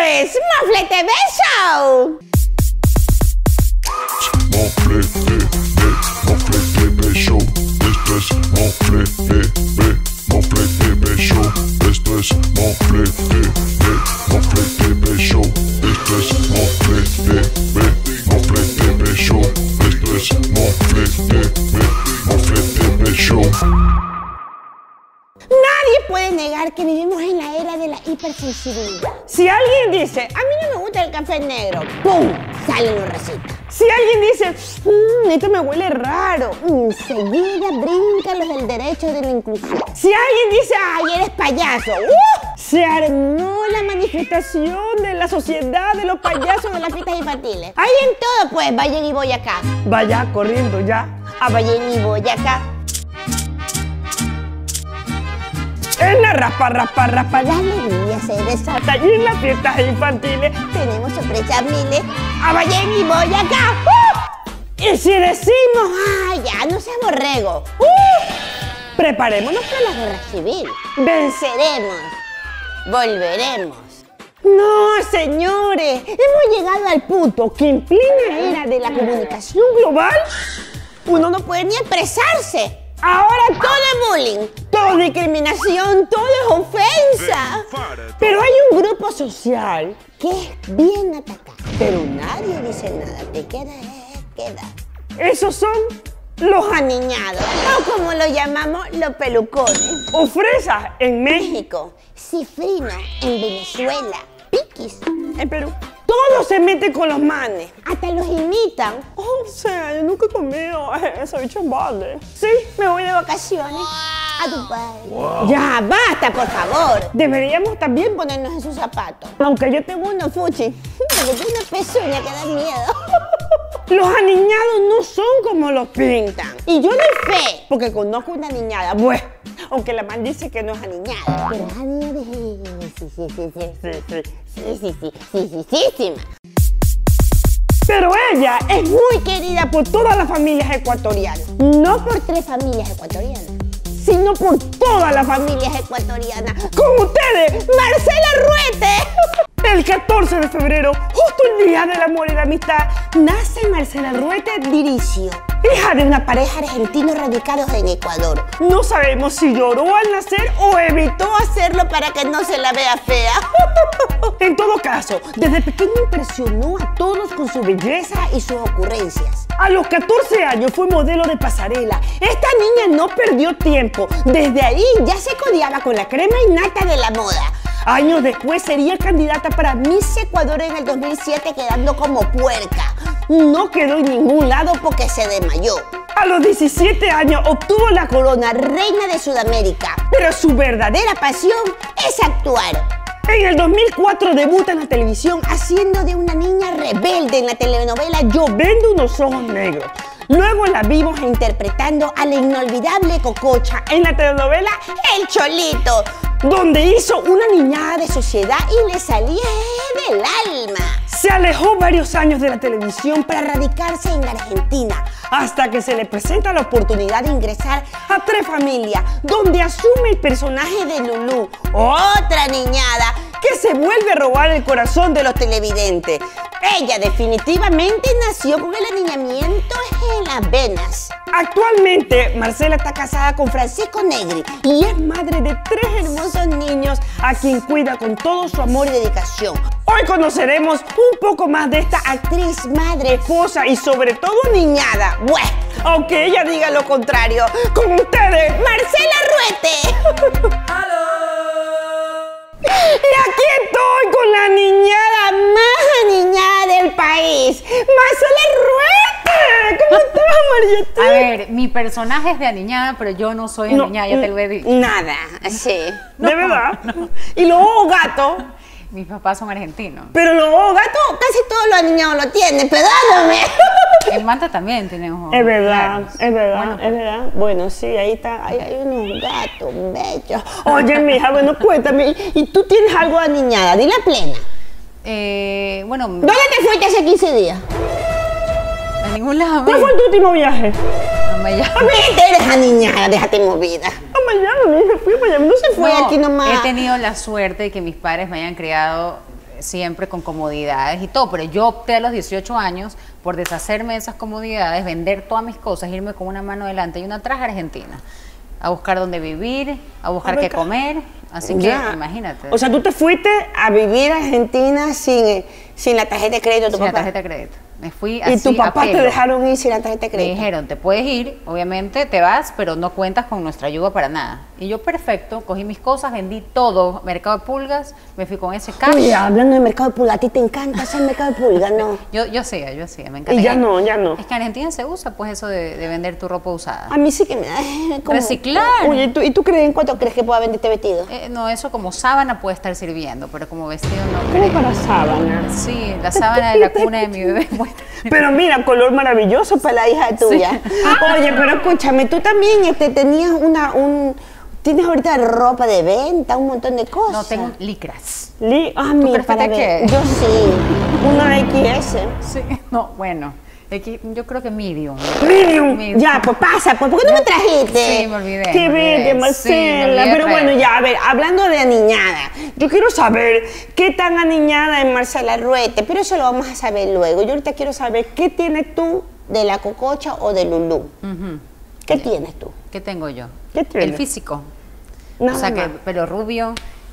es Mofle TV Show. Mofle TV Show. Esto es Mofle TV Show. Esto es Mofle TV Show. Esto es Mofle TV Show. Esto es Mofle TV Show. Nadie puede negar que vivimos en la era de la hipersensibilidad. Si alguien dice, a mí no me gusta el café negro, ¡pum! Sale una receta. Si alguien dice, esto me huele raro, enseguida brincan los del derecho de la inclusión. Si alguien dice, ay, eres payaso, se armó la manifestación de la sociedad de los payasos de las fiestas infantiles. Hay en todo, pues, vayan y voy acá. Vaya corriendo ya. A vayan y voy acá. En la raspa, la alegría se desata y en las fiestas infantiles tenemos sorpresas miles. ¡A vayan y voy acá! Y si decimos, ¡ay, ya no seas borrego! Preparémonos para la guerra civil. Venceremos. Volveremos. No, señores, hemos llegado al punto que en plena era de la comunicación global, uno no puede ni expresarse. Ahora todo es bullying, todo es discriminación, todo es ofensa. Pero hay un grupo social que es bien atacado, pero nadie dice nada, te queda. Esos son los aniñados, o como lo llamamos, los pelucones. O fresas en México, cifrino en Venezuela, piquis en Perú. Todos se meten con los manes, hasta los imitan. O sea, yo nunca he comido esos bichos vale. Sí, me voy de vacaciones a Dubái. Ya, basta, por favor. Deberíamos también ponernos en sus zapatos. Aunque yo tengo unos fuchi, porque tengo una pezuña que da miedo. Los aniñados no son como los pintan. Y yo doy fe, porque conozco una niñada. Bueno, aunque la man dice que no es aniñada. Pero es aniñada. Sí. Pero ella es muy querida por todas las familias ecuatorianas. No por 3 familias ecuatorianas, sino por todas las familias ecuatorianas. Con ustedes, Marcela Ruete. El 14 de febrero, justo el día del amor y la amistad, nace Marcela Ruete Diricio, hija de una pareja argentinos radicados en Ecuador. No sabemos si lloró al nacer o evitó hacerlo para que no se la vea fea. En todo caso, desde pequeña impresionó a todos con su belleza y sus ocurrencias. A los 14 años fue modelo de pasarela. Esta niña no perdió tiempo. Desde ahí ya se codeaba con la crema innata de la moda. Años después sería candidata para Miss Ecuador en el 2007, quedando como puerca. No quedó en ningún lado porque se desmayó. A los 17 años obtuvo la corona reina de Sudamérica, pero su verdadera pasión es actuar. En el 2004 debuta en la televisión haciendo de una niña rebelde en la telenovela Yo vendo unos ojos negros. Luego la vimos interpretando a la inolvidable Cococha en la telenovela El Cholito, donde hizo una niñada de sociedad y le salía del alma. Se alejó varios años de la televisión para radicarse en Argentina, hasta que se le presenta la oportunidad de ingresar a Tres Familias, donde asume el personaje de Lulú, otra niñada que se vuelve a robar el corazón de los televidentes. Ella definitivamente nació con el aniñamiento en las venas. Actualmente, Marcela está casada con Francisco Negri y es madre de 3 hermosos niños a quien cuida con todo su amor y dedicación. Hoy conoceremos un poco más de esta actriz, madre, esposa y sobre todo niñada. Bueno, aunque ella diga lo contrario, con ustedes, Marcela Ruete. Y aquí estoy con la niñada más aniñada del país, Marcela Ruete. ¿Cómo estás, Marieta? A ver, mi personaje es de aniñada, pero yo no soy aniñada, ya te lo he dicho. Nada, sí. No, ¿de verdad? no. Y los ojos gatos. Mis papás son argentinos. Pero los ojos gatos, casi todos los aniñados lo tienen, perdóname. El Manta también tiene ojos. Es verdad, claros. es verdad, Bueno, es verdad. Bueno, sí, ahí está, ahí hay unos gatos bellos. Oye, mija, bueno, cuéntame, ¿y tú tienes algo de aniñada? Dile a plena. Bueno, ¿Dónde te fuiste hace 15 días? a ningún lado. ¿Cuál fue tu último viaje? A Miami. Obviamente eres aniñada, déjate movida. A Miami, me fui a Miami, no se fue aquí nomás. He tenido la suerte de que mis padres me hayan criado siempre con comodidades y todo, pero yo opté a los 18 años por deshacerme de esas comodidades, vender todas mis cosas, irme con una mano delante y una atrás a Argentina, a buscar dónde vivir, a buscar qué comer, así que imagínate. O sea, tú te fuiste a vivir a Argentina sin la tarjeta de crédito de tu Sin la papá. tarjeta de crédito. Me fui así. Y tu papá a te pelo. dejaron ir sin la tarjeta de Me crédito. dijeron, te puedes ir, obviamente te vas, pero no cuentas con nuestra ayuda para nada. Y yo, perfecto, cogí mis cosas, vendí todo, mercado de pulgas, me fui con ese cash. Oye, hablando de mercado de pulga, a ti te encanta hacer mercado de pulga, ¿no? Yo hacía, me encanta. Y ya no. Es que en Argentina se usa pues eso de vender tu ropa usada. A mí sí que me da como... Reciclar. Oye, ¿y tú crees en cuánto crees que pueda vender este vestido? No, eso como sábana puede estar sirviendo, pero como vestido no ¿Cómo creo. para sábana? Sí, la sábana de la cuna de mi bebé muestra. Pero mira, color maravilloso para la hija tuya. Oye, pero escúchame, tú también tenías tienes ahorita ropa de venta, un montón de cosas. No, tengo licras. Mira, para ver. qué? Yo sí, una XS. Sí, no, bueno, yo creo que medium. Medium. Ya, pues pasa, pues, ¿por qué no me trajiste? Sí, me olvidé. Qué bella, Sí, Marcela. me olvidé Pero traer. bueno, ya, a ver, hablando de aniñada, yo quiero saber qué tan aniñada es Marcela Ruete, pero eso lo vamos a saber luego. Yo ahorita quiero saber qué tienes tú de la cococha o de Lulú. ¿Qué tienes tú? ¿Qué tengo yo? ¿Qué tienes? El físico. Nada O sea, que más. pelo rubio,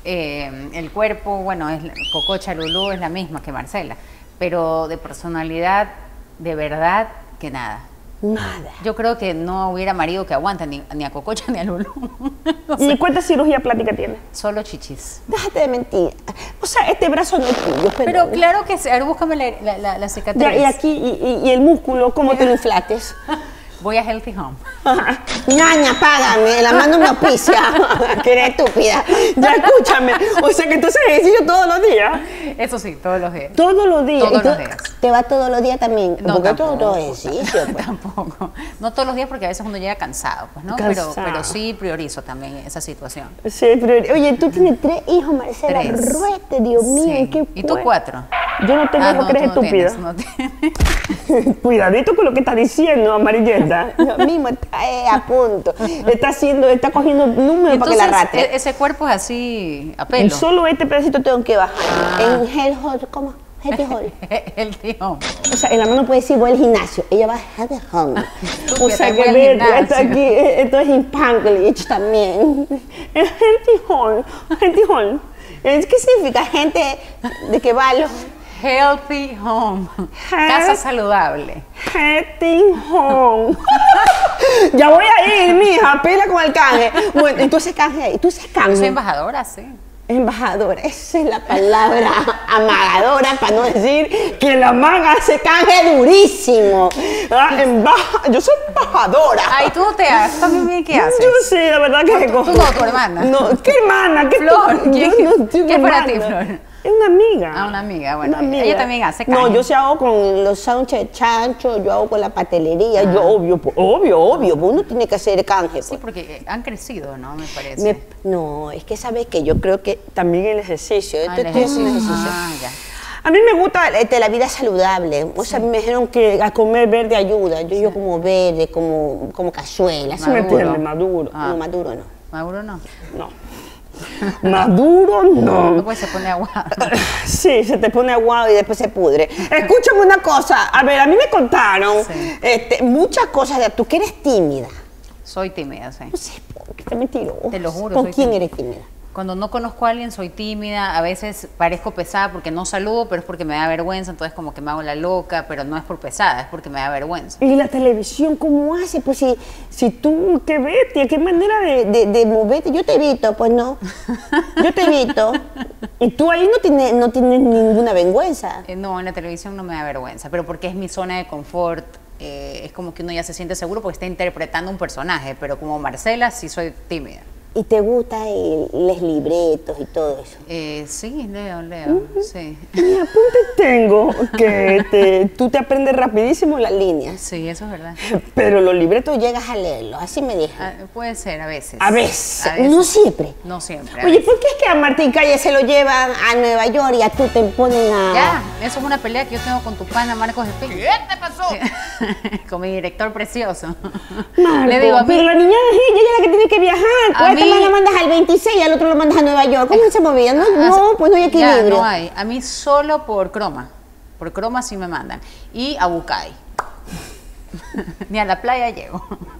el cuerpo, bueno, Cococha Lulú es la misma que Marcela, pero de personalidad, de verdad, que nada. Nada. Yo creo que no hubiera marido que aguante ni a Cococha ni a Lulú. No ¿Y sé, cuánta cirugía plástica tienes? solo chichis. Déjate de mentir. O sea, este brazo no es tuyo, Pero claro que sí. A ver, búscame la cicatriz. Ya, y aquí, y el músculo, ¿cómo te lo inflates? Voy a Healthy Home. Ñaña, págame, la mano me auspicia. Que eres estúpida. Ya, escúchame. O sea, que tú haces ejercicio todos los días. Eso sí, todos los días. Todos los días. Todos ¿Y tú los días. ¿Te vas todos los días también? No, Porque tampoco, todo ejercicio, pues. Tampoco. No todos los días porque a veces uno llega cansado, pues, ¿no? Cansado. Pero sí priorizo también esa situación. Sí, pero, oye, tú tienes 3 hijos, Marcela 3. Ruete, Dios mío, Sí. ¿qué ¿Y tú fue? 4? Yo no tengo hijos, no, que eres tú no estúpida. tienes, no tienes. Cuidadito con lo que estás diciendo, amarillenta. Yo mismo está a punto. Está cogiendo números para que la Entonces, rate. ese cuerpo es así, a Y pelo. solo este pedacito tengo que bajar. En Health Hall, ¿cómo? Healthy Hall. El tío. O sea, en la mano puede decir voy al gimnasio. Ella va a Healthy Hall. O sea, voy que al ver, gimnasio. esto aquí, esto es Spanglish también. Es Healthy Hall. Healthy Hall. ¿Qué significa? Gente de que va a los Healthy Home. Casa saludable. Healthy Home. Ya voy a ir, mija, pela con el canje. Bueno, y tú haces canje ahí. Tú haces Yo canje. soy embajadora, sí. Embajadora, esa es la palabra amagadora para no decir que la maga hace canje durísimo. Yo soy embajadora. Ay, tú no te haces. ¿También qué haces? Yo sí, la verdad que Tú no, tu hermana. No, ¿qué hermana? ¿Qué Flor, tú? ¿quién- Yo no tengo qué para hermana. ti, Flor? Es una amiga. Ah, una amiga, bueno, Una ella también hace No, canje. yo sí hago con los sándwiches de chancho, yo hago con la pastelería, yo obvio, pues uno tiene que hacer canje. Sí, Pues. porque han crecido, ¿no? Me parece. No, es que sabes que yo creo que también el ejercicio, Ah, esto el estoy haciendo ejercicio. ejercicio. Ah, ya. A mí me gusta la vida saludable. O sea, me dijeron que a comer verde ayuda. Yo como verde, como cazuela. ¿Sí me Maduro. entiendes? Maduro. Ah. No, maduro no. Maduro no. No. Maduro no. Después se pone aguado. Sí, se te pone aguado y después se pudre. Escúchame una cosa. A ver, a mí me contaron Sí. muchas cosas de tú que eres tímida. Soy tímida, sí. No sé por qué te mentiroso. Te lo juro, ¿Con soy quién tímida. eres tímida? Cuando no conozco a alguien soy tímida, a veces parezco pesada porque no saludo, pero es porque me da vergüenza, entonces como que me hago la loca, pero no es por pesada, es porque me da vergüenza. ¿Y la televisión cómo hace? Pues si tú, qué bestia, qué manera de moverte. Yo te evito, pues no. Yo te evito. Y tú ahí no tienes ninguna vergüenza. No, en la televisión no me da vergüenza, pero porque es mi zona de confort, es como que uno ya se siente seguro porque está interpretando un personaje, pero como Marcela sí soy tímida. ¿Y te gustan los libretos y todo eso? Sí, leo, sí. Mira, apunte tengo que tú te aprendes rapidísimo las líneas. Sí, eso es verdad. Pero los libretos llegas a leerlos, así me dijo. Puede ser, a veces. A veces, no siempre. No siempre. a Oye, veces. ¿por qué es que a Martín Calle se lo llevan a Nueva York y a tú te ponen a... Ya, eso es una pelea que yo tengo con tu pana Marcos Espín. ¿Qué te pasó? Con mi director precioso. Marco, Le digo a mí, pero la niña es ella es la que tiene que viajar. a mí semana mandas al 26 y al otro lo mandas a Nueva York. ¿Cómo se movía? No, pues no hay equilibrio. Ya, no hay. A mí solo por croma. Por croma sí me mandan. Y a Bucay. Ni a la playa llego.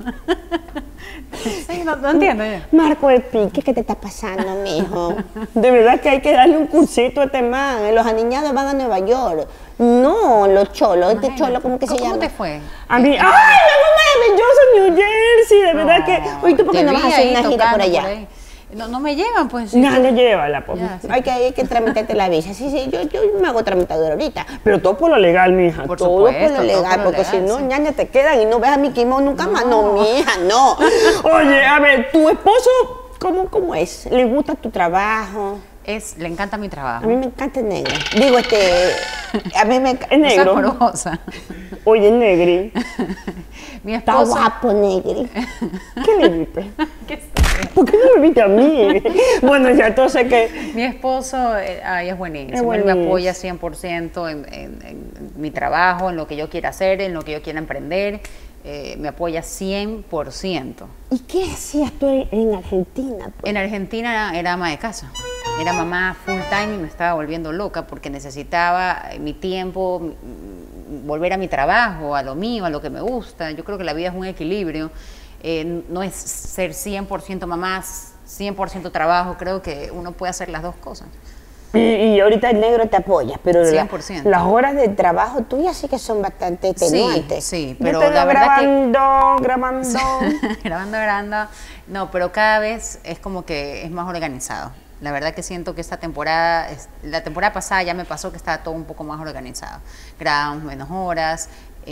Sí, no entiendo yo. Marco el pique, ¿qué te está pasando, mijo? De verdad que hay que darle un cursito a este man. Los aniñados van a Nueva York. No, los cholos. Este cholo, ¿cómo que se llama? ¿Cómo te fue? A mí, ¡ay! Yo soy New Jersey, de verdad que. Oye, ¿tú por qué no vas a hacer una gira por allá? No me llevan, pues. Sí, no, llévala, pues. Ya, sí. Hay que tramitarte la visa. Sí, yo me hago tramitadora ahorita. Pero todo por lo legal, mija. Por todo supuesto, por lo legal, todo por lo porque legal, si no, sí. ñaña, te quedan y no ves a Mickey Mouse nunca más. No, mija, no. Oye, a ver, tu esposo, ¿cómo es? ¿Le gusta tu trabajo? Le encanta mi trabajo. A mí me encanta el negro. Digo, a mí me encanta. Es negro. Sabrosa. Oye, negri. Mi Está esposo. guapo, negri. ¿Qué le viste? ¿Qué está? ¿Por qué no me viste a mí? Bueno, ya entonces que. Mi esposo es buenísimo. Es Él me buenísimo. apoya 100% en mi trabajo, en lo que yo quiera hacer, en lo que yo quiera emprender. Me apoya 100%. ¿Y qué hacías tú en Argentina? Pues? En Argentina era ama de casa. Era mamá full time y me estaba volviendo loca porque necesitaba mi tiempo, volver a mi trabajo, a lo mío, a lo que me gusta. Yo creo que la vida es un equilibrio. No es ser 100% mamá, 100% trabajo. Creo que uno puede hacer las dos cosas. Y ahorita el negro te apoya, pero 100%. Las horas de trabajo tuyas sí que son bastante extenuantes. Sí, Yo pero te veo la verdad grabando. grabando. No, pero cada vez es como que es más organizado. La verdad que siento que esta temporada, la temporada pasada ya me pasó que estaba todo un poco más organizado. Grabamos menos horas,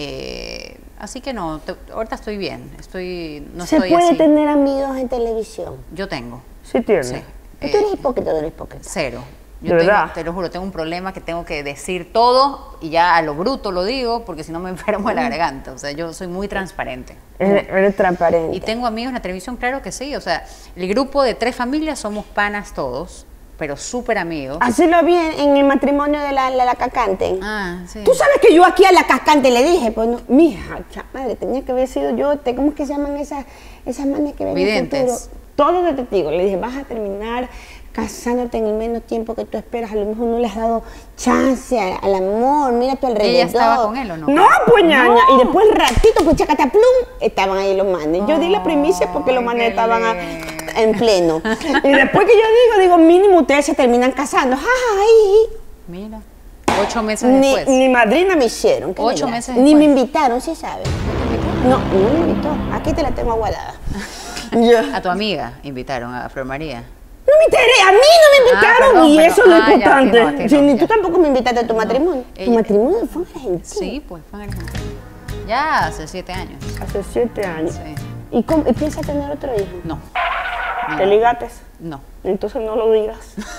así que no, ahorita estoy bien. No ¿Se estoy puede así. tener amigos en televisión? Yo tengo. Sí tienes. Sí. ¿Y tú eres hipócrita o no eres hipócrita? Cero. ¿De Yo verdad? te lo juro, tengo un problema que tengo que decir todo y ya a lo bruto lo digo porque si no me enfermo de la garganta. O sea, yo soy muy transparente. Eres transparente. Y tengo amigos en la televisión, claro que sí. O sea, el grupo de 3 familias somos panas todos, pero súper amigos. Así lo vi en el matrimonio de la Cascante. Ah, sí. Tú sabes que yo aquí a la Cascante le dije, pues no, mija, madre, tenía que haber sido yo, ¿cómo es que se llaman esas manes que ven el Videntes. futuro? Todos de testigos. Le dije, vas a terminar casándote en el menos tiempo que tú esperas, a lo mejor no le has dado chance al amor, mira a tu alrededor. ¿Ella estaba con él o no? No, pues ñaña. Y después ratito, pues chacataplum, estaban ahí los manes. Yo di la primicia porque los manes qué estaban lindo. en pleno. Y después que yo digo, mínimo ustedes se terminan casando. Ay, Mira, 8 meses después. ni madrina me hicieron. ¿qué 8 me da? meses Ni me después. invitaron, sí sabes. No me invitó. Aquí te la tengo aguardada. Ya. A tu amiga invitaron, a Flor María. No me enteré, a mí no me invitaron perdón, y perdón. eso es lo Ah, ya, importante. a ti no, Sí, ni ya. tú tampoco me invitaste a tu matrimonio. Tu ella- matrimonio fue en Argentina. Sí, pues fue en Argentina. Ya hace 7 años. Hace 7 años. Sí. ¿Y piensas tener otro hijo? No. ¿Te ligates? No. Entonces no lo digas.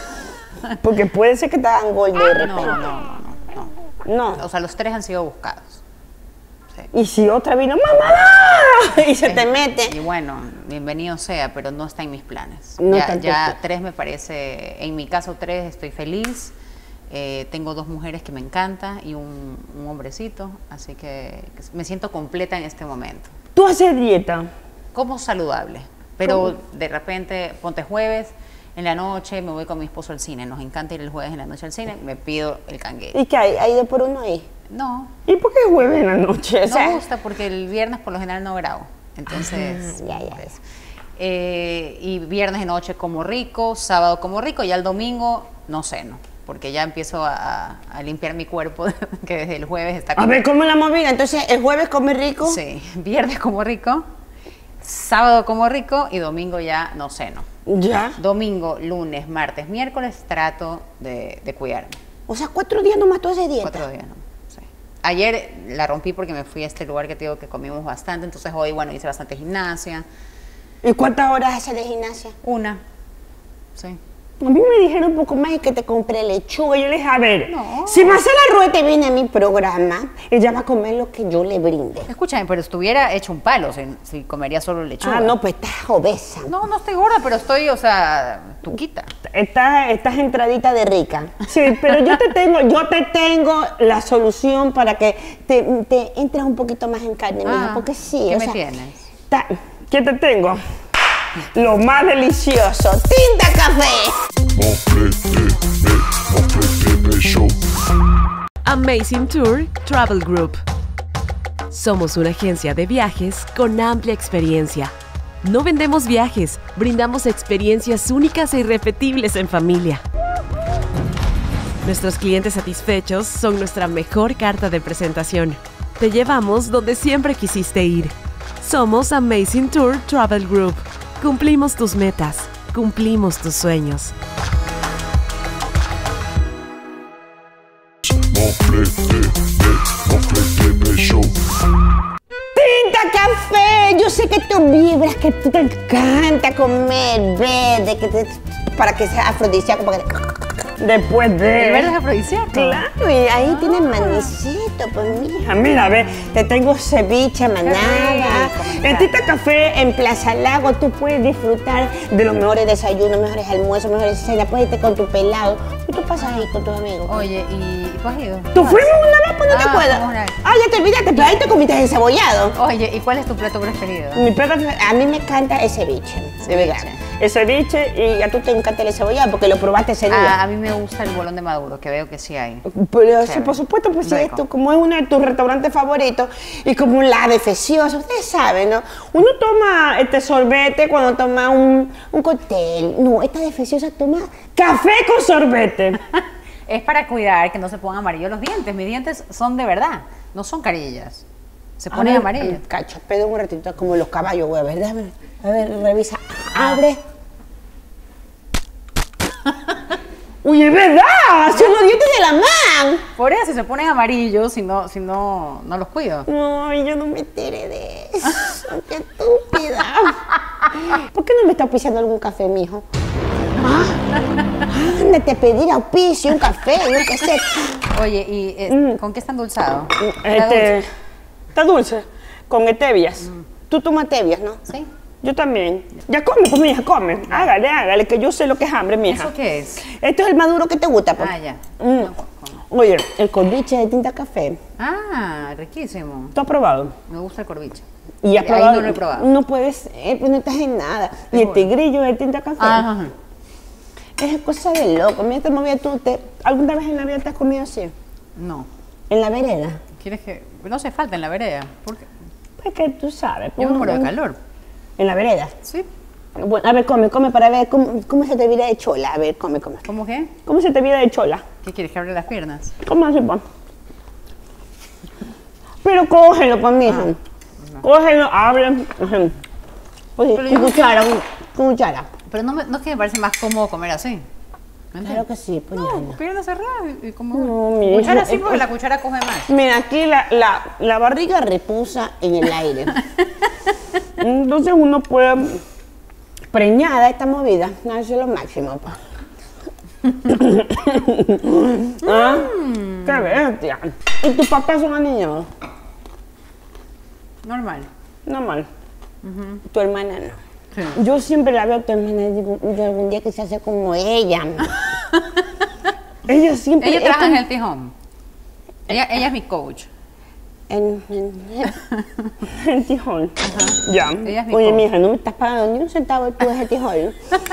Porque puede ser que te hagan gol de repente. No. No. O sea, los 3 han sido buscados. Sí. Y si otra vino, ¡mamá! Y se te mete. Y bueno, bienvenido sea, pero no está en mis planes. No ya, tampoco. ya 3 me parece, en mi caso 3 estoy feliz. Tengo 2 mujeres que me encantan y un hombrecito, así que me siento completa en este momento. ¿Tú haces dieta? Como saludable, pero de repente, ponte jueves, en la noche me voy con mi esposo al cine. Nos encanta ir el jueves en la noche al cine, me pido el canguero. ¿Y qué hay? ¿Hay 2 por 1 ahí? No, ¿Y por qué jueves en la noche? O no sea, me gusta porque el viernes por lo general no grabo. Entonces, ya. pues, y viernes de noche como rico, sábado como rico, y al domingo no ceno, porque ya empiezo a limpiar mi cuerpo que desde el jueves está A ver, ¿cómo es la movida? Entonces, ¿el jueves come rico? Sí, viernes como rico, sábado como rico y domingo ya no ceno. Ya. Domingo, lunes, martes, miércoles trato de cuidarme. O sea, 4 días nomás tú haces dieta. 4 días, ¿no? Sí. Ayer la rompí porque me fui a este lugar que te digo que comimos bastante, entonces hoy, bueno, hice bastante gimnasia. ¿Y cuántas horas haces de gimnasia? 1, sí. A mí me dijeron un poco más y que te compré lechuga. Yo le dije, a ver, No. si Marcela Ruete viene a mi programa, ella va a comer lo que yo le brinde. Escúchame, pero estuviera hecho un palo si comería solo lechuga. Ah, no, pues estás obesa. No, no estoy gorda, pero estoy, o sea, tuquita. Estás entradita de rica. Sí, pero yo te tengo la solución para que te entres un poquito más en carne, mija, porque sí, ¿qué o me sea, tienes? ¿qué te tengo? lo más delicioso, Tinta Café. Mofle TV Show. Amazing Tour Travel Group. Somos una agencia de viajes con amplia experiencia. No vendemos viajes, brindamos experiencias únicas e irrepetibles en familia. Nuestros clientes satisfechos son nuestra mejor carta de presentación. Te llevamos donde siempre quisiste ir. Somos Amazing Tour Travel Group. Cumplimos tus metas, cumplimos tus sueños. Mofle TV Show. Tinta Café, yo sé que tú vibras, que te encanta comer verde, para que sea afrodisíaco, para que después de... El verde es afrodisíaco. Claro, y ahí tienes manicito, pues mija. Mira, ve, te tengo ceviche, manada. rico, En Tinta Café, en Plaza Lago, tú puedes disfrutar de los mejores desayunos, mejores almuerzos, mejores cenas. Puedes irte con tu pelado. Y tú pasas ahí con tus amigos. Oye, ¿y tú has ido? ¿Tú fuimos una vez? Pues no te acuerdas. una vez. Ah, ya te olvidaste, pero ahí te comiste encebollado. Oye, ¿y cuál es tu plato preferido? Mi plato, a mí me encanta el ceviche, de verdad. El ceviche, y a tú te encanta el cebollado porque lo probaste ese día. A mí me gusta el bolón de Maduro, que veo que sí hay. Pero sí, Chévere. por supuesto, pues si Rico. esto, como es uno de tus restaurantes favoritos y como la de Feciosa, ustedes saben, ¿no? Uno toma este sorbete cuando toma un cóctel. No, esta de Feciosa toma café con sorbete. Es para cuidar que no se pongan amarillos los dientes. Mis dientes son de verdad, no son carillas. Se ponen amarillos. Cacho, espera un ratito, como los caballos, güey, ¿verdad? A ver, revisa. Abre. Uy, es verdad, son los dientes de la man. Por eso se ponen amarillos si no los cuido. No, yo no me enteré de eso. Qué estúpida. ¿Por qué no me está auspiciando algún café, mijo? Ándate a pedir auspicio, un café, yo qué sé. Oye, ¿y con qué está endulzado? ¿Está Está dulce, con stevias. Tú tomas stevias, ¿no? dulce? ¿Sí? Yo también. Ya come, pues, mija, come. Hágale, que yo sé lo que es hambre, mija. ¿Eso qué es? Esto es el maduro que te gusta, pues. Ah, ya. Oye, el corviche de Tinta Café, Ah, riquísimo. ¿tú has probado? Me gusta el corviche. Y has Ahí probado. no lo he probado. No puedes, pues no estás en nada. Y el tigrillo de Tinta Café. Ajá. Es cosa de loco. Mira, te movía tú. ¿Alguna vez en la vida te has comido así? No. En la vereda. ¿Quieres que...? No hace falta en la vereda. ¿Por qué? Pues que tú sabes. Yo me muero de calor. En la vereda. ¿Sí? Bueno, a ver, come para ver cómo se te viera de chola. A ver, come. ¿Cómo qué? ¿Cómo se te viera de chola? ¿Qué quieres? ¿Que abra las piernas? ¿Cómo así, pa? Pero cógelo, pa, mija. Cógelo, abre. Oye, Pero con yo no cuchara, con cuchara. Pero no es que me parece más cómodo comer así. ¿Me Claro entiendes? que sí, pues No, nena. pierna cerrada y como... No, mira, cuchara eso- sí, porque la cuchara coge más. Mira, aquí la barriga reposa en el aire. Entonces uno puede preñada esta movida. No, eso es lo máximo, pa. ¿Ah? ¡Qué bestia! ¿Y tus papás son niños? Normal. Normal. Tu hermana no. Sí. Yo siempre la veo a tu hermana y digo, yo algún día que se hace como ella. Ella siempre... Ella trabaja esta- en Healthy Home. Ella es mi coach. en Tijón. Ya. Ella es mi Oye, coach. mija, no me estás pagando ni un centavo tú de ese Tijón.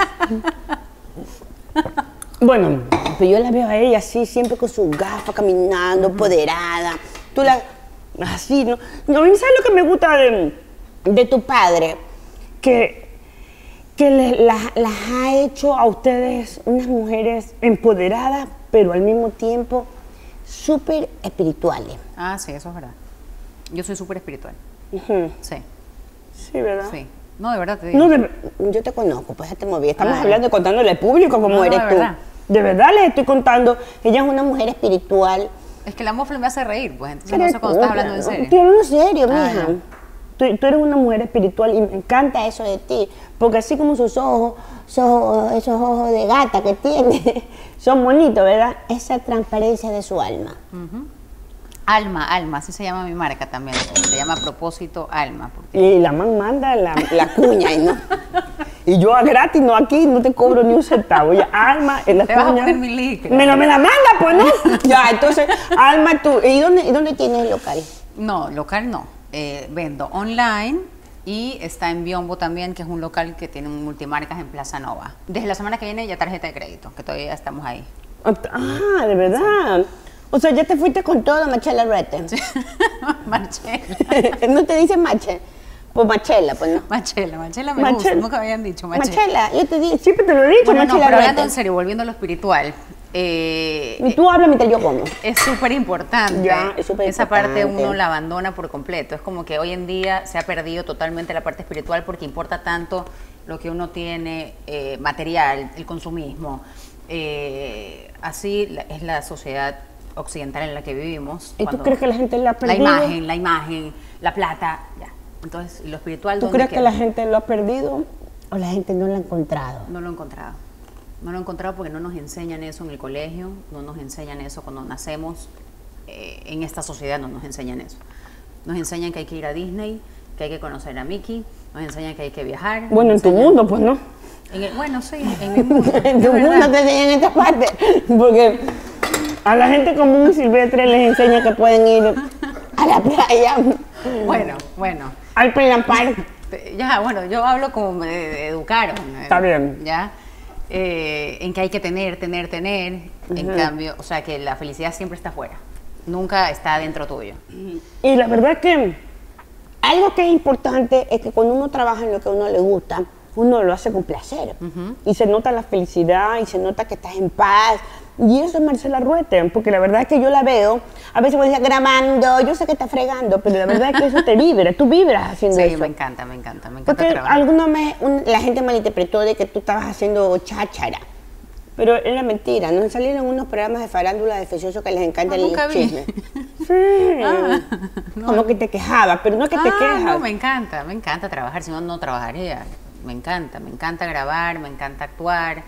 Bueno, pero yo la veo a ella así, siempre con sus gafas, caminando, empoderada. Tú la... Así, ¿no? No, ¿sabes lo que me gusta de tu padre? Que las ha hecho a ustedes unas mujeres empoderadas, pero al mismo tiempo súper espirituales. Ah, sí, eso es verdad. Yo soy súper espiritual. Ujú. Sí, Sí, ¿verdad? sí. No, de verdad te digo. No, yo te conozco, pues ya te moví. Estamos Ah. hablando y contándole al público cómo No, eres de tú. verdad. De verdad les estoy contando. Ella es una mujer espiritual. Es que la mofle me hace reír, pues. Entonces no sé cuando estás hablando en serio. Estoy hablando en serio, Ah, mija. ya. Tú eres una mujer espiritual y me encanta eso de ti. Porque así como sus ojos, esos ojos de gata que tiene, son bonitos, ¿verdad? Esa transparencia de su alma. Alma, así se llama mi marca también. Se llama Propósito Alma. Porque Y la man manda la cuña, y no. Y yo a gratis, no aquí, no te cobro ni un centavo. Ya, Alma, en la Te vas a cuña. poner mi link. Me la manda, pues, ¿no? Ya, entonces, Alma, tú. ¿Y dónde tienes el local? no, local no. Vendo online Y está en Biombo también, que es un local que tiene un multimarcas en Plaza Nova. Desde la semana que viene ya tarjeta de crédito, que todavía estamos ahí. Ah, de verdad. O sea, ya te fuiste con todo, Marcela Ruete. Marchela. ¿No te dicen Mache? Pues Marcela, pues no. Marchela me gusta, nunca me habían dicho Marchela. Marcela, yo te digo, siempre te lo he dicho, Bueno, no, Marcela pero hablando Ruete. en serio, volviendo a lo espiritual. Y tú hablas mientras yo como. Es súper importante. Ya, es súper Esa parte importante. uno la abandona por completo. Es como que hoy en día se ha perdido totalmente la parte espiritual porque importa tanto lo que uno tiene material, el consumismo. Es la sociedad occidental en la que vivimos. ¿Y tú crees que la gente la ha perdido? La imagen, la plata, ya. Entonces, lo espiritual, ¿Tú ¿dónde crees que queda? la gente lo ha perdido o la gente no lo ha encontrado? No lo he encontrado. No lo he encontrado porque no nos enseñan eso en el colegio, no nos enseñan eso cuando nacemos. En esta sociedad no nos enseñan eso. Nos enseñan que hay que ir a Disney, que hay que conocer a Mickey, nos enseñan que hay que viajar. Bueno, en nos tu enseñan- mundo, pues no. Bueno, sí, en mi mundo. En es tu mundo verdad. te enseñan esta parte. Porque a la gente común y silvestre les enseña que pueden ir a la playa, Bueno. al Plan Park. Ya, bueno, yo hablo como me educaron. Está bien. ¿Ya? En que hay que tener. En cambio, o sea, que la felicidad siempre está afuera. Nunca está dentro tuyo. Y la verdad que algo que es importante es que cuando uno trabaja en lo que a uno le gusta, uno lo hace con placer. Y se nota la felicidad y se nota que estás en paz. Y eso es Marcela Ruete, porque la verdad es que yo la veo, a veces cuando dice grabando, yo sé que está fregando, pero la verdad es que eso te vibra, tú vibras haciendo Sí, eso. me encanta Porque trabajar. alguna vez la gente malinterpretó de que tú estabas haciendo cháchara. Pero era mentira, ¿no? Salieron unos programas de farándula de Fecioso que les encanta el nunca vi. chisme. Sí. Como que te quejabas, pero no que te quejas. No, me encanta trabajar, si no, no trabajaría. Me encanta grabar, me encanta actuar,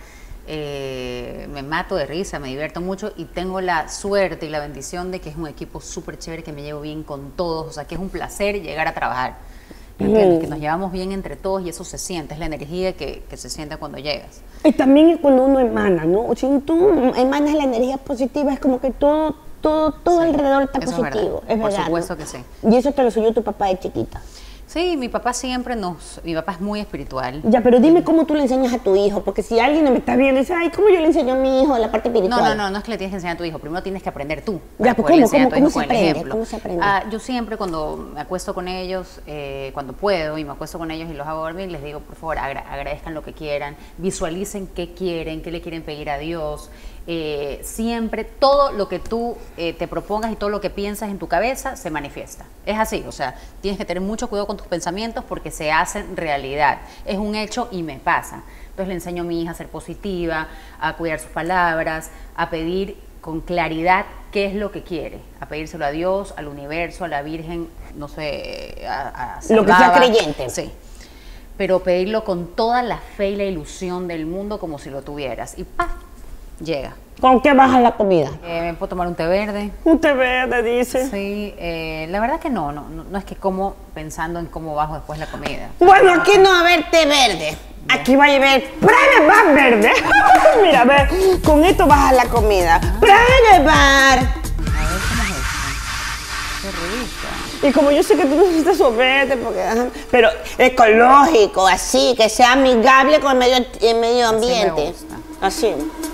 me mato de risa, me divierto mucho y tengo la suerte y la bendición de que es un equipo súper chévere, que me llevo bien con todos, o sea, que es un placer llegar a trabajar. ¿Me entiendes? Que nos llevamos bien entre todos y eso se siente, es la energía que se siente cuando llegas. Y también es cuando uno emana, ¿no? Si tú emanas la energía positiva, es como que todo alrededor está Eso es positivo. verdad, por verdad, supuesto ¿no? que sí. Y eso te lo enseñó tu papá de chiquita. Sí, mi papá es muy espiritual. Ya, pero dime cómo tú le enseñas a tu hijo, porque si alguien no me está viendo y dice, ay, ¿cómo yo le enseño a mi hijo la parte espiritual? No es que le tienes que enseñar a tu hijo, primero tienes que aprender tú. Ya, para pues, poderle ¿cómo enseñar a tu hijo se con el aprende? ejemplo. ¿Cómo se aprende? Yo siempre cuando me acuesto con ellos, cuando puedo y me acuesto con ellos y los hago dormir, les digo, por favor, agradezcan lo que quieran, visualicen qué quieren, qué le quieren pedir a Dios. Siempre todo lo que tú te propongas y todo lo que piensas en tu cabeza se manifiesta. Es así, o sea, tienes que tener mucho cuidado con tus pensamientos porque se hacen realidad. Es un hecho y me pasa. Entonces le enseño a mi hija a ser positiva, a cuidar sus palabras, a pedir con claridad qué es lo que quiere, a pedírselo a Dios, al universo, a la Virgen, no sé, a Lo que sea Baba. creyente. Sí. Pero pedirlo con toda la fe y la ilusión del mundo como si lo tuvieras. Y ¡paf! Llega. ¿Con qué bajas la comida? Me puedo tomar un té verde. Un té verde, dice. Sí, la verdad que no es que como pensando en cómo bajo después la comida. Bueno, aquí no va a haber té verde. Aquí va a haber Private Bar verde. Mira, a ver, con esto bajas la comida. Private Bar. A ver cómo es esto. Qué rico. Y como yo sé que tú necesitas sorbete, porque, ajá, pero ecológico, así, que sea amigable con el medio ambiente. gusta. Así.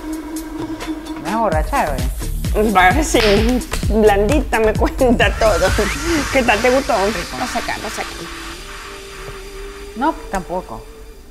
Me voy a borrachar, ¿verdad? Va, sí, blandita me cuenta todo. ¿Qué tal? ¿Te gustó? Vas acá. No, tampoco.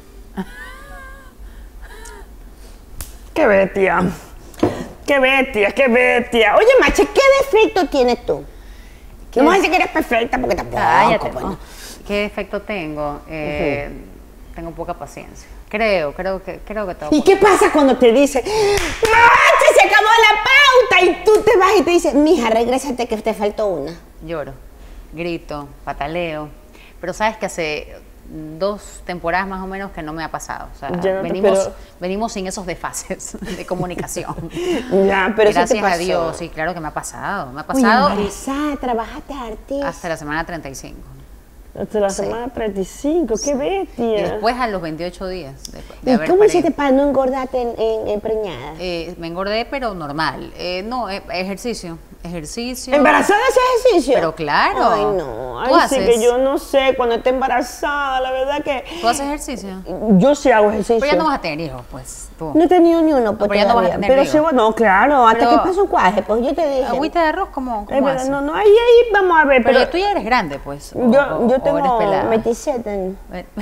Qué bestia. Qué bestia. Oye, Mache, ¿qué defecto tienes tú? ¿Qué? No me vas a decir que eres perfecta porque tampoco. Cállate, pues, ¿no? ¿Qué efecto tengo? Tengo poca paciencia. Creo que tengo ¿Y qué pasa cuando te dicen, Mache, se acabó la pauta? Y tú te vas y te dices, mija, regrésate que te faltó una. Lloro, grito, pataleo. Pero sabes que hace 2 temporadas más o menos que no me ha pasado. O sea, Ya, pero- venimos sin esos desfases de comunicación. Ya, pero eso te Gracias pasó. a Dios, sí, claro que me ha pasado. Me ha Oye, pasado embarazada, trabajaste artista. hasta la semana 35. Hasta la sí. semana 35, qué bestia. Y después a los 28 días de ¿Y haber cómo parido. hiciste para no engordarte en preñada? Me engordé, pero normal. No, ejercicio. ejercicio. ¿Embarazada hace ejercicio? Pero claro. Ay, no. ¿Tú Ay, sí, haces? que yo no sé. Cuando esté embarazada, la verdad que... ¿Tú haces ejercicio? Yo sí hago ejercicio. Pero ya no vas a tener hijos, pues, tú. No he tenido ni uno, pues, pero ya no vas a todavía. tener Pero hijos. sí, bueno, claro, hasta Pero- que pase un cuaje, pues yo te dije. ¿Agüita de arroz cómo Es verdad, haces? no, ahí vamos a ver, Pero pero... tú ya eres grande, pues. Yo o eres tengo pelada. 27 años.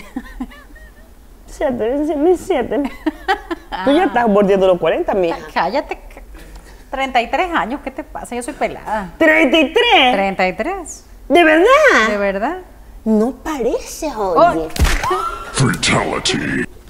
27. Ah. Tú ya estás bordeando los 40, mija. Cállate. 33 años, ¿qué te pasa? Yo soy pelada. 33. 33. ¿De verdad? ¿De verdad? No parece, Oh. oye. Fatality.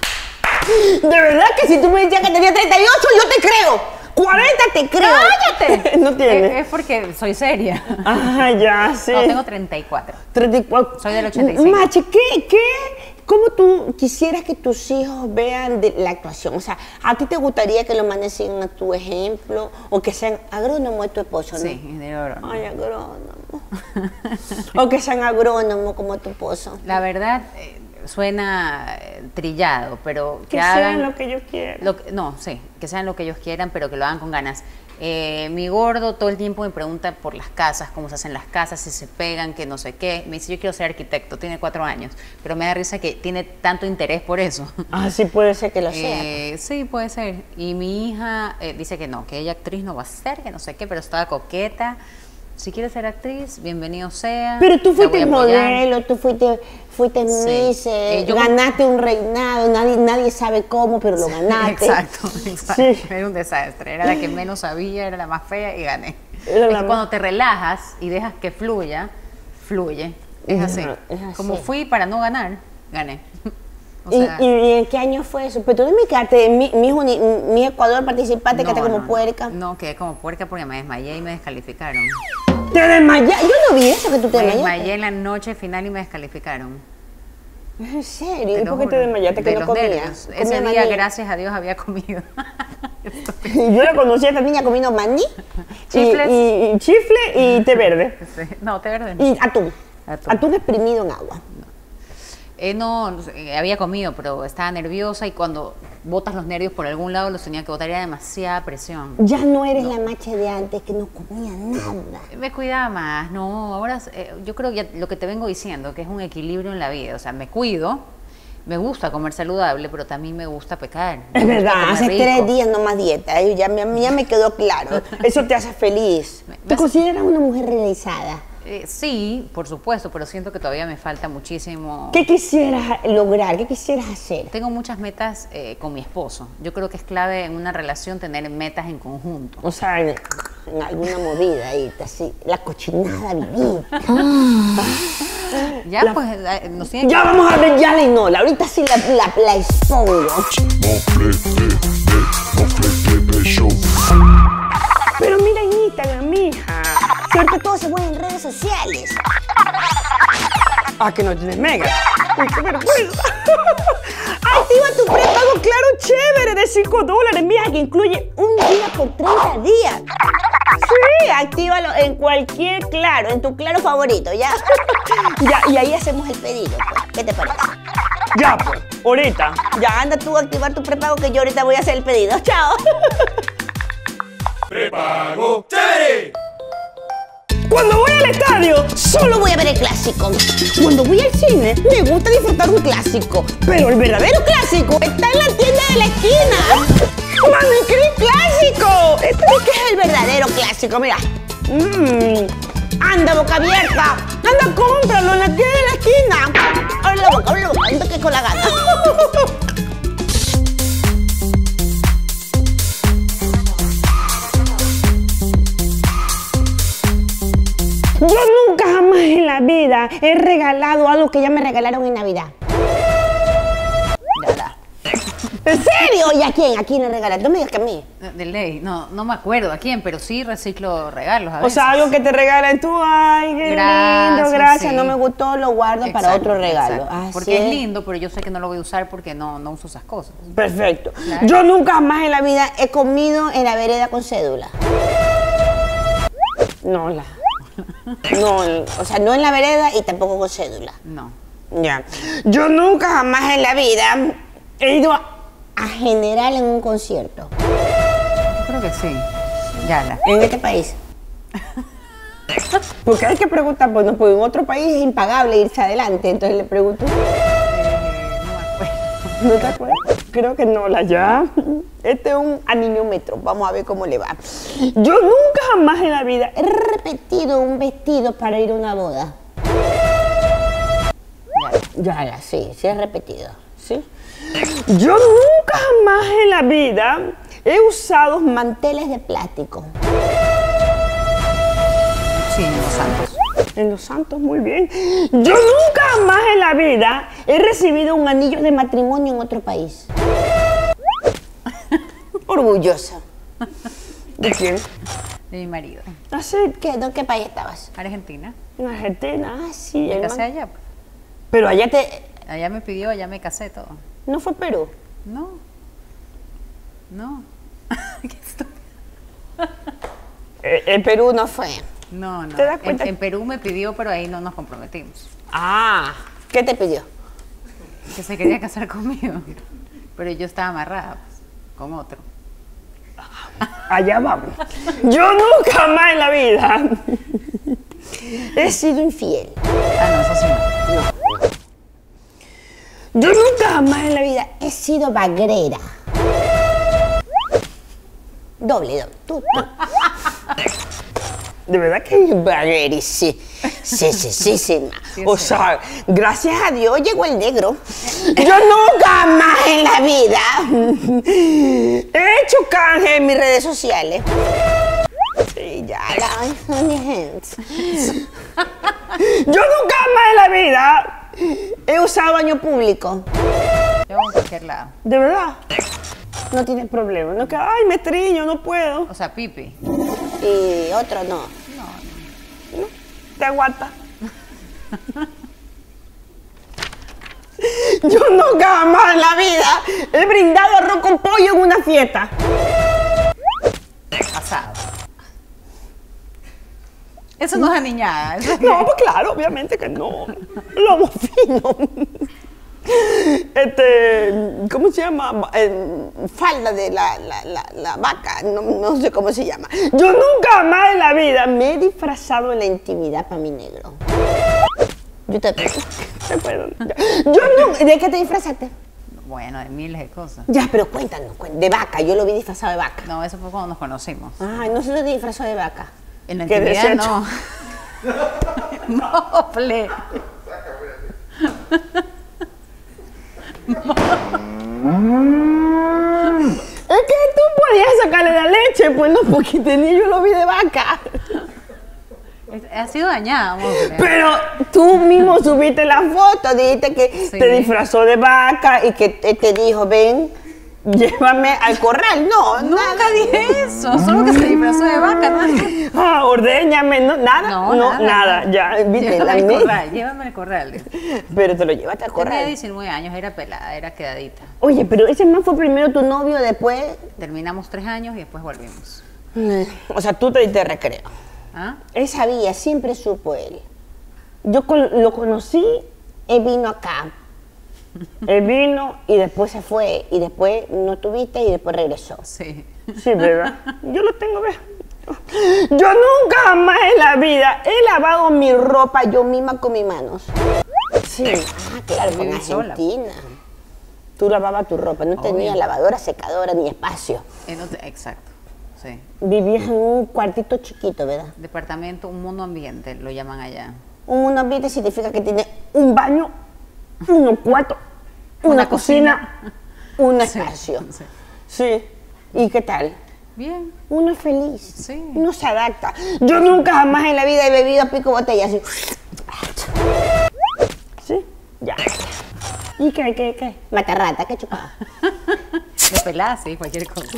De verdad que si tú me decías que tenía 38, yo te creo. 40 te creo. ¡Cállate! No tiene. Es porque soy seria. Ah, ya, sí. No, tengo 34. 34. Soy del 85. Mache, ¿cómo tú quisieras que tus hijos vean la actuación? O sea, ¿a ti te gustaría que los manes sigan a tu ejemplo o que sean agrónomos de tu esposo, no? Sí, de oro. Ay, agrónomo. O que sean agrónomos como tu esposo. La verdad, suena trillado, pero Que hagan sean lo que ellos quieran. No, sí, que sean lo que ellos quieran, pero que lo hagan con ganas. Mi gordo todo el tiempo me pregunta por las casas, cómo se hacen las casas, si se pegan, que no sé qué. Me dice, yo quiero ser arquitecto, tiene 4 años, pero me da risa que tiene tanto interés por eso. Ah, sí puede ser que lo sea. Sí, puede ser. Y mi hija dice que no, que ella actriz no va a ser, que no sé qué, pero estaba coqueta. Si quiere ser actriz, bienvenido sea. Pero tú la voy fuiste a apoyar. modelo, tú fuiste Sí. Miss, Yo- ganaste un reinado, nadie sabe cómo, pero lo ganaste. Exacto. Sí. Era un desastre. Era la que menos sabía, era la más fea y gané. Era Es la que más- cuando te relajas y dejas que fluya, fluye. Es así. Es así. Como fui para no ganar, gané. O ¿Y, sea, y en qué año fue eso? Pero tú no me quedaste en mi Ecuador participaste, quedaste como puerca. No, quedé como puerca porque me desmayé y me descalificaron. ¿Te desmayaste? Yo no vi eso que tú te Me desmayaste. desmayé en la noche final y me descalificaron. ¿En serio? ¿Y lo por qué te juro. desmayaste? Que De no los comías. nervios. Ese Comía día, maní. gracias a Dios, había comido. Yo la conocí a esta niña comiendo maní, Chifles. y chifle y té verde. No, te verde no. Y atún. Atún. Atún exprimido en agua. No, había comido, pero estaba nerviosa y cuando botas los nervios por algún lado los tenía que botar, era demasiada presión. Ya no eres la macha de antes que no comía nada. Me cuidaba más, no, ahora yo creo que lo que te vengo diciendo, que es un equilibrio en la vida, o sea, me cuido, me gusta comer saludable, pero también me gusta pecar. Es me gusta verdad, comer hace rico. 3 días no más dieta, ya me quedó claro. Eso te hace feliz. Me ¿Te hace- consideras una mujer realizada? Sí, por supuesto, pero siento que todavía me falta muchísimo. ¿Qué quisieras lograr? ¿Qué quisieras hacer? Tengo muchas metas con mi esposo. Yo creo que es clave en una relación tener metas en conjunto. O sea, en alguna movida ahí, así, la cochinada vivir. Ya, pues, nos tiene Ya vamos a ver, ya le no, ahorita sí la expongo. Mofle TV Show. Pero mira en Instagram, mija. Si ahorita todo se mueve en redes sociales. Ah, que no tienes mega. Uy, qué vergüenza. Activa tu prepago Claro chévere de $5, mija, que incluye un día por 30 días. Sí, actívalo en cualquier Claro, en tu Claro favorito, ¿ya? Ya, y ahí hacemos el pedido, pues. ¿Qué te parece? Ya, pues, ahorita. Ya, anda tú a activar tu prepago que yo ahorita voy a hacer el pedido. Chao. Prepago chévere. Cuando voy al estadio, solo voy a ver el clásico. Cuando voy al cine, me gusta disfrutar un clásico. Pero el verdadero clásico está en la tienda de la esquina. ¡Mami, qué clásico! Este es que es el verdadero clásico, mira. Anda, boca abierta. Anda, cómpralo en la tienda de la esquina. Abre la boca, anda que con la gana. Yo nunca jamás en la vida he regalado algo que ya me regalaron en Navidad. Ya. ¿En serio? ¿Y a quién? ¿A quién le regalaste? No me digas que a mí. De ley, no me acuerdo a quién, pero sí reciclo regalos a O veces. sea, algo que te regalen tú, ay, qué Gracias, lindo, gracias, sí. no me gustó, lo guardo para Exacto, otro regalo. exacto. Así Porque es lindo, pero yo sé que no lo voy a usar porque no uso esas cosas. Perfecto. Claro. Yo nunca jamás en la vida he comido en la vereda con cédula. No, o sea, no en la vereda y tampoco con cédula. No. Ya. Yo nunca jamás en la vida he ido a general en un concierto. Yo creo que sí. Ya. En este país. Porque hay que preguntar, pues, no, pues en otro país es impagable irse adelante, entonces le pregunto. No me acuerdo. ¿No te acuerdas? Creo que no, la ya. Este es un aniñómetro, vamos a ver cómo le va. Yo nunca jamás en la vida he repetido un vestido para ir a una boda. Ya, sí he repetido, ¿sí? Yo nunca jamás en la vida he usado manteles de plástico. Sí, en Los Santos. En Los Santos, muy bien. Yo nunca jamás en la vida he recibido un anillo de matrimonio en otro país. Orgullosa. ¿De quién? De mi marido. Así que, ¿en qué país estabas? Argentina. En Argentina, sí. Me hermano. casé allá. Pero allá te... Allá me pidió, allá me casé todo. ¿No fue Perú? No. No. Qué estúpido. En Perú no fue. No, no. ¿Te das cuenta? En Perú me pidió, pero ahí no nos comprometimos. Ah, ¿qué te pidió? Que se quería casar conmigo. Pero yo estaba amarrada pues, con otro. Allá vamos. Yo nunca más en la vida he sido infiel. Ah, no, eso sí no. Yo nunca jamás en la vida he sido bagrera. Doble. Tú. De verdad que es bagrera, sí. Sí. O sea, gracias a Dios llegó el negro. Yo nunca más en la vida he hecho canje en mis redes sociales. Sí, ya, la mi gente. Yo nunca más en la vida he usado baño público. Yo en cualquier lado. ¿De verdad? No tienes problema. No que, ay, me triño, no puedo. O sea, pipi. Y otro no. No. Te aguanta. Yo nunca jamás en la vida he brindado arroz con pollo en una fiesta. Asado. Eso no es aniñada. Eso es No, pues claro, obviamente que no. Lomo fino. ¿Cómo se llama? Falda de la vaca, no sé cómo se llama. Yo nunca jamás en la vida me he disfrazado en la intimidad para mi negro. Yo te acuerdo. Yo no, ¿de qué te disfrazaste? Bueno, de miles de cosas. Ya, pero cuéntanos, de vaca, yo lo vi disfrazado de vaca. No, eso fue cuando nos conocimos. Ay, no se te disfrazó de vaca. En la ¿Qué intimidad desecho? no. No, ple. Es que tú podías sacarle la leche, pues no, porque yo lo vi de vaca. Ha sido dañada, amor. Pero tú mismo subiste la foto, dijiste que Sí. te disfrazó de vaca y que te dijo, ven, llévame al corral. No, Nunca nada. dije eso, solo que se disfrazó de vaca, ¿no? Ah, ordéñame, no, nada. No, nada. Ya, viste, la Llévame al corral. Pero te lo llevaste al Tenía corral. 19 años, era pelada, era quedadita. Oye, pero ese man fue primero tu novio, después. Terminamos 3 años y después volvimos. O sea, tú te diste recreo. ¿Ah? Él sabía, siempre supo él. Yo lo conocí, él vino acá. Él vino y después se fue. Y después no tuviste y después regresó. Sí. Sí, ¿verdad? Yo lo tengo, ¿ves? Yo nunca jamás en la vida he lavado mi ropa yo misma con mis manos. Sí. Ah, claro, en Viví sola. Argentina. Tú lavabas tu ropa, no tenías lavadora, secadora ni espacio. Exacto, sí. Vivías en un cuartito chiquito, ¿verdad? Departamento, un monoambiente, lo llaman allá. Un ambiente significa que tiene un baño, un cuarto, una Una cocina, un Sí, espacio. sí. Sí. ¿Y qué tal? Bien. Uno es feliz. Sí. Uno se adapta. Yo nunca jamás en la vida he bebido a pico botella así. ¿Sí? Ya. ¿Y qué? Matarrata, ¿qué chupaba? De pelada, sí, cualquier cosa.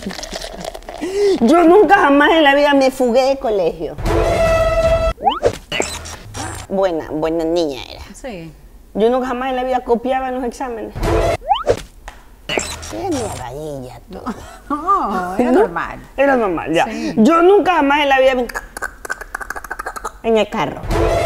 Yo nunca jamás en la vida me fugué de colegio. Buena niña era. Sí. Yo nunca jamás en la vida copiaba en los exámenes. Era mi vainilla, tú. No, era normal. Era normal, ya. Sí. Yo nunca jamás en la vida en el carro.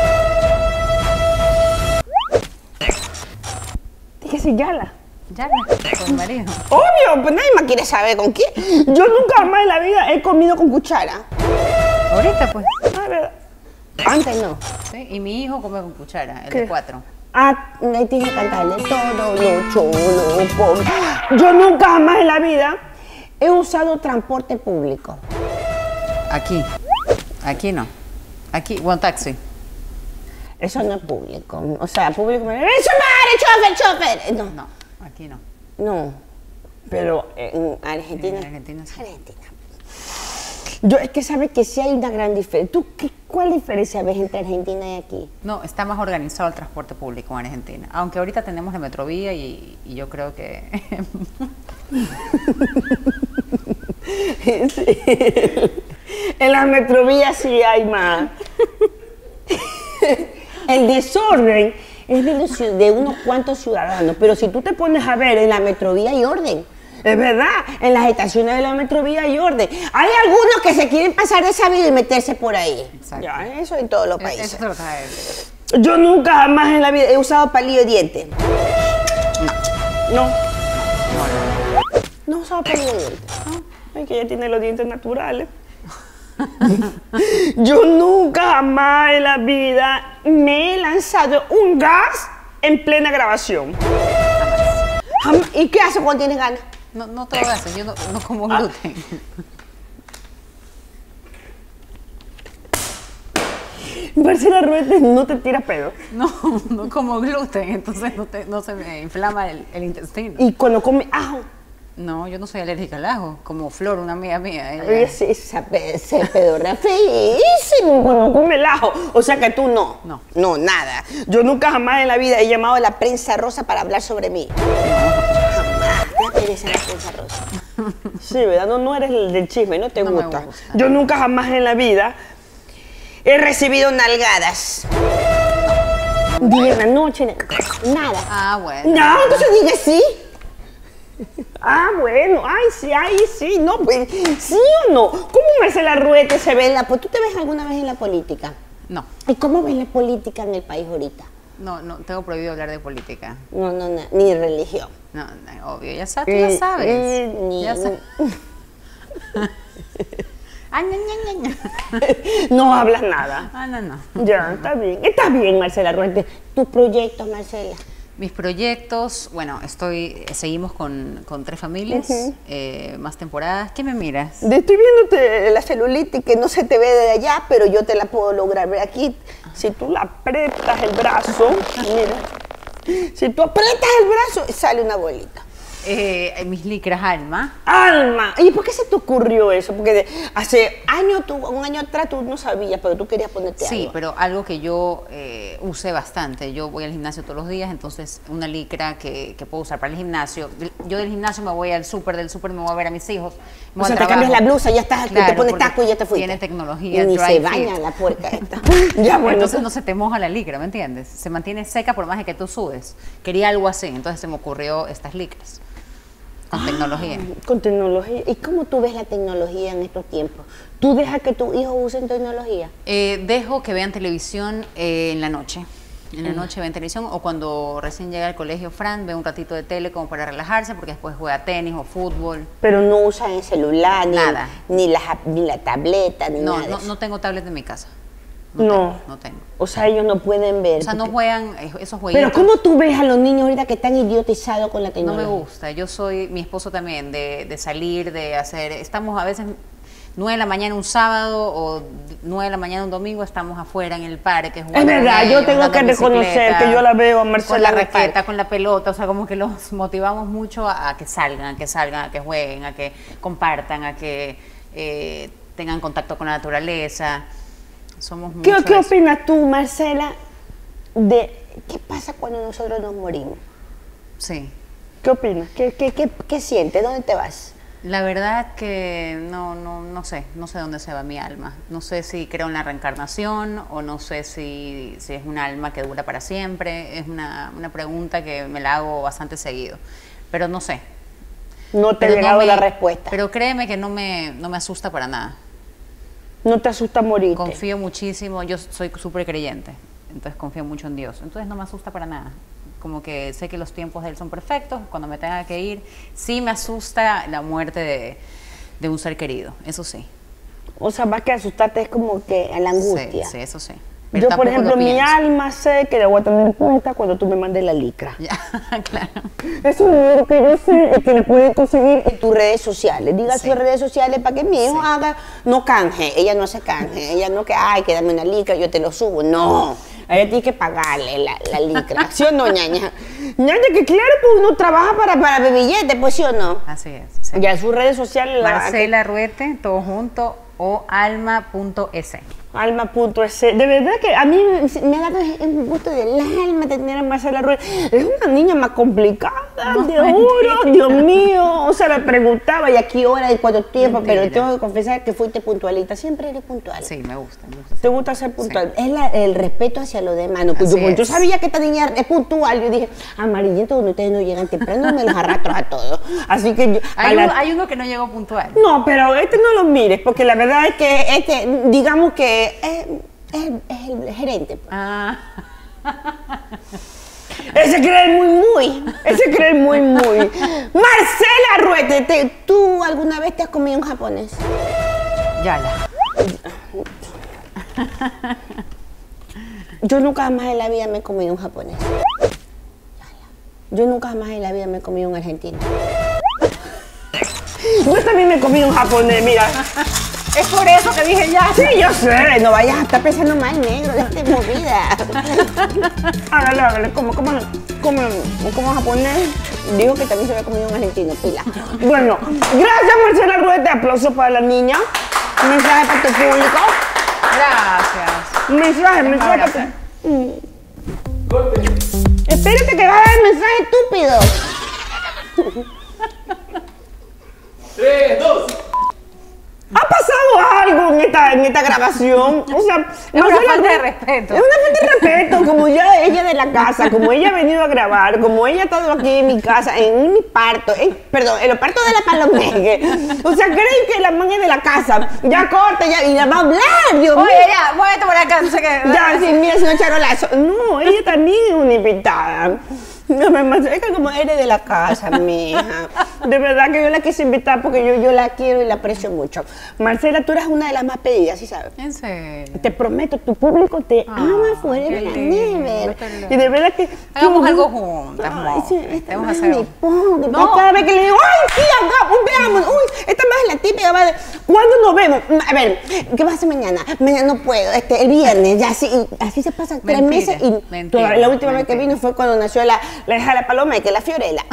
Dije, sí, yala. Ya, con mi marido. Obvio, pues nadie más quiere saber con quién. Yo nunca jamás en la vida he comido con cuchara. Ahorita, pues. Ah, ¿verdad? Antes no. Sí, y mi hijo come con cuchara, el ¿Qué? de 4. Ah, me tienes que cantarle todo lo chulo. Yo nunca jamás en la vida he usado transporte público. Aquí. Aquí no. Aquí, one taxi. Eso no es público. O sea, público me dice, ¡chofer, chofer! No, No, aquí no. no. Pero en Argentina. En Argentina sí. Argentina. Yo es que sabes que sí hay una gran diferencia. ¿Cuál diferencia ves entre Argentina y aquí? No, está más organizado el transporte público en Argentina. Aunque ahorita tenemos la metrovía y yo creo que... Sí. En las metrovías sí hay más. El desorden es de unos cuantos ciudadanos, pero si tú te pones a ver, en la metrovía hay orden. Es verdad, en las estaciones de la metrovía hay orden. Hay algunos que se quieren pasar de sabido y meterse por ahí. Exacto. Ya, eso en todos los países. Eso te lo trae. Yo nunca jamás en la vida he usado palillo de dientes. No. No he usado palillo de dientes. Ay, que ella tiene los dientes naturales. Yo nunca jamás en la vida me he lanzado un gas en plena grabación. ¿Y qué haces cuando tienes ganas? No te lo haces, yo no como gluten. Marcela Ruete no te tira pedo. No como gluten, entonces no se me inflama el intestino. Y cuando come ajo. No, yo no soy alérgica al ajo, como Flor, una amiga mía. Ella... Oye, sí, se pedorrea feísimo cuando come el ajo. O sea que tú no. No. No, nada. Yo nunca jamás en la vida he llamado a la prensa rosa para hablar sobre mí. Jamás. ¿Te interesa la prensa rosa? Sí, ¿verdad? No eres el del chisme, no te No me gusta. gusta. Yo nunca jamás en la vida he recibido nalgadas. Día en la noche, nada. Ah, bueno. No, entonces diga sí. Ah, bueno, ay, sí, no, pues, sí o no. ¿Cómo Marcela Ruete se ve en la política? ¿Tú te ves alguna vez en la política? No, ¿Y cómo ves la política en el país ahorita? no, tengo prohibido hablar de política. No, ni religión. No, obvio, tú ya sabes. Ya sabes. Ah, No hablas nada. Ah, no. Ya, está bien. Está bien, Marcela Ruete. Tus proyectos, Marcela. Mis proyectos, bueno, seguimos con 3 familias, más temporadas. ¿Qué me miras? Estoy viéndote la celulitis que no se te ve de allá, pero yo te la puedo lograr ver aquí. Si tú la aprietas el brazo, mira. Si tú aprietas el brazo, sale una bolita. Mis licras Alma. ¡Alma! ¿Y por qué se te ocurrió eso? Porque hace años, un año atrás tú no sabías, pero tú querías ponerte Sí, algo. pero algo que yo usé bastante. Yo voy al gimnasio todos los días, entonces una licra que puedo usar para el gimnasio. Yo del gimnasio me voy al súper, del súper me voy a ver a mis hijos. O sea, te cambias la blusa, ya estás aquí, te pones taco y ya te fuiste. Tiene tecnología, Y ni dry se fit. baña la puerca esta. Ya, bueno. Entonces no se te moja la licra, ¿me entiendes? Se mantiene seca por más de que tú sudes. Quería algo así, entonces se me ocurrió estas licras. Con tecnología. Con tecnología. ¿Y cómo tú ves la tecnología en estos tiempos? ¿Tú dejas que tus hijos usen tecnología? Dejo que vean televisión en la noche. En la noche ven televisión o cuando recién llega al colegio Fran, ve un ratito de tele como para relajarse porque después juega tenis o fútbol. Pero no usan el celular, Nada. ni la tableta, ni nada de eso. No tengo tablet en mi casa. No. No tengo. O sea, ellos no pueden ver. O sea, no juegan esos jueguitos. Pero ¿cómo tú ves a los niños ahorita que están idiotizados con la No tecnología? me gusta. Yo soy, mi esposo también, de salir, de hacer... Estamos a veces 9 de la mañana un sábado o 9 de la mañana un domingo, estamos afuera en el parque jugando. Es verdad, con yo ellos, tengo andando que en reconocer bicicleta, que yo la veo a con Marcela la en el raqueta, parque. con la pelota, o sea, como que los motivamos mucho a que salgan, a que jueguen, a que compartan, a que tengan contacto con la naturaleza. Somos mucho ¿Qué de eso. opinas tú, Marcela, de qué pasa cuando nosotros nos morimos? Sí. ¿Qué opinas? ¿Qué sientes? ¿Dónde te vas? La verdad que no sé dónde se va mi alma. No sé si creo en la reencarnación o no sé si es un alma que dura para siempre. Es una pregunta que me la hago bastante seguido, pero no sé. No te ha Pero llegado la respuesta. Pero créeme que no me asusta para nada. No te asusta morirte. Confío muchísimo, yo soy súper creyente, entonces confío mucho en Dios. Entonces no me asusta para nada. Como que sé que los tiempos de Él son perfectos, cuando me tenga que ir. Sí me asusta la muerte de un ser querido, eso sí. O sea, más que asustarte es como que a la angustia. Sí, eso sí. Pero Yo, por tampoco ejemplo, lo mi pienso. alma sé que la voy a tener puesta cuando tú me mandes la licra. Ya, claro. Eso es lo que yo sé, es que la pueden conseguir en tus redes sociales. Diga Sí. sus redes sociales para que mi hijo haga, no canje. Ella no hace canje. Ella no que, ay, que dame una licra, yo te lo subo. No. Ella tiene que pagarle la licra. ¿Sí o no, ñaña? Ñaña, que claro, pues uno trabaja para billete, pues sí o no. Así es. Sí. Ya sus redes sociales. Marcela Ruete, todo junto, o alma.es. Alma.es. De verdad que a mí me ha dado un gusto del alma tener a Marcela Ruete. Es una niña más complicada, No, te juro, Dios mío. O sea, me preguntaba, ¿y a qué hora y cuánto tiempo? Mentira. Pero tengo que confesar que fuiste puntualita. Siempre eres puntual. Sí, me gusta. ¿Te gusta ser puntual? Es el respeto hacia los demás. No, pues Así yo es. sabía que esta niña es puntual. Yo dije, amarillento, donde ustedes no llegan temprano, me los arrastro a todos. Así que yo... Hay uno que no llegó puntual. No, pero este no lo mires, porque la verdad es que este, digamos que es el gerente. Pues. Ah. Ese cree el muy. Marcela Ruete, ¿tú alguna vez te has comido un japonés? Yala. Yo nunca jamás en la vida me he comido un japonés. Yo nunca jamás en la vida me he comido un argentino. Yo también me he comido un japonés, mira. Es por eso que dije ya. Sí, yo sé, no vayas a estar pensando mal, negro, déjate movida. Hágale, como japonés, dijo que también se había comido un argentino, pila. Bueno, gracias Marcela Ruete, aplausos para la niña. Mensaje para tu público. Gracias. Mensaje para tu... Espérate que va a dar el mensaje estúpido. 3, 2. ¿Ha pasado algo en esta grabación? O sea, Es una Marcela falta de Ruete- respeto. Es una falta de respeto, como ya ella de la casa, como ella ha venido a grabar, como ella ha estado aquí en mi casa, en mi parto, perdón, en los partos de la Palomeque. O sea, creen que la man es de la casa. Ya corta, ya, y la va a hablar, Dios mío. Oye, ya, muévete por acá, no sé qué. Ya, sí, mira, señor Charolazo. No, ella también es una invitada. No, es que como eres de la casa, mija. De verdad que yo la quise invitar porque yo la quiero y la aprecio mucho. Marcela, tú eres una de las más pedidas, ¿sí sabes? En serio. Te prometo, tu público te ama fuera de la qué nieve. lindo. Y de verdad que... Hagamos algo juntas, Ay, amor. sí, esta Vamos a más hacer me algo. pongo. No. Cada vez que le digo, ¡ay, sí, veamos! ¡Uy, esta más es la típica! Va de, ¿cuándo nos vemos? A ver, ¿qué vas a hacer mañana? Mañana no puedo, el viernes, ya así se pasan 3 Mentira, meses. Y mentira, la última vez que mentira. vino fue cuando nació la hija de la paloma, que es la Fiorella.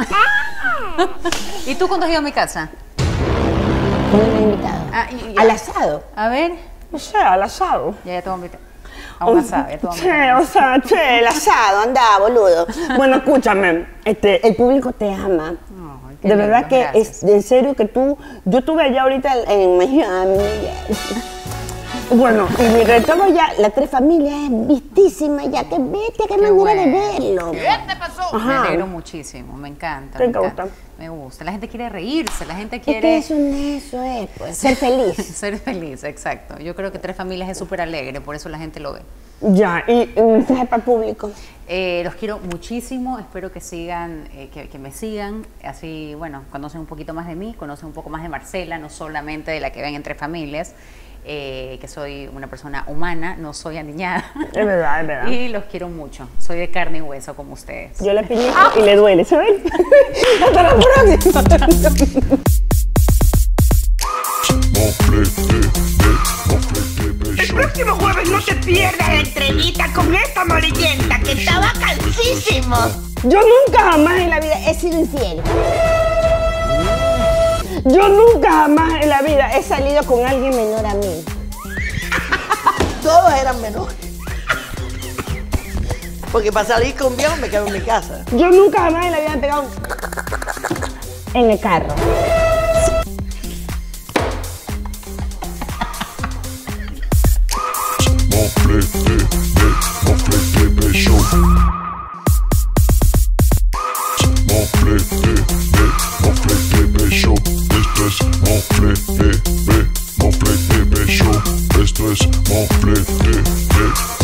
¿Y tú cuándo has ido a mi casa? ¿Cuándo me han invitado? Al asado. A ver. O sea, al asado. Ya te voy a invitar. A un asado, ya te voy a invitar. Che, o sea, che, el asado, anda, boludo. Bueno, escúchame, el público te ama. Ay, qué De lindo, verdad que gracias. es en serio que yo estuve allá ahorita en Miami. Bueno, y mi retorno ya, la Tres Familias es vistísima ya, que vete, qué manera bueno. de verlo. ¿Qué te pasó? Me Ajá. alegro muchísimo, me encanta. ¿Te me encanta. gusta? Me gusta. La gente quiere reírse, la gente Es que quiere eso es, pues, ser feliz. ser feliz, exacto. Yo creo que Tres Familias es súper alegre, por eso la gente lo ve. Ya, y un mensaje para el público. Los quiero muchísimo, espero que sigan, que me sigan, así, bueno, conocen un poquito más de mí, conocen un poco más de Marcela, no solamente de la que ven en Tres Familias, que soy una persona humana, no soy aniñada. Es verdad, es verdad. Y los quiero mucho, soy de carne y hueso como ustedes. Yo la pellizco y le duele, ¿sabes? Hasta la próxima. El próximo jueves no te pierdas la entrevista con esta amarillenta que estaba cansísimo. Yo nunca jamás en la vida he sido infiel. Yo nunca jamás en la vida he salido con alguien menor a mí. Todos eran menores. Porque para salir con viejo me quedo en mi casa. Yo nunca jamás en la vida he pegado en el carro. Esto es Mofle TV Show.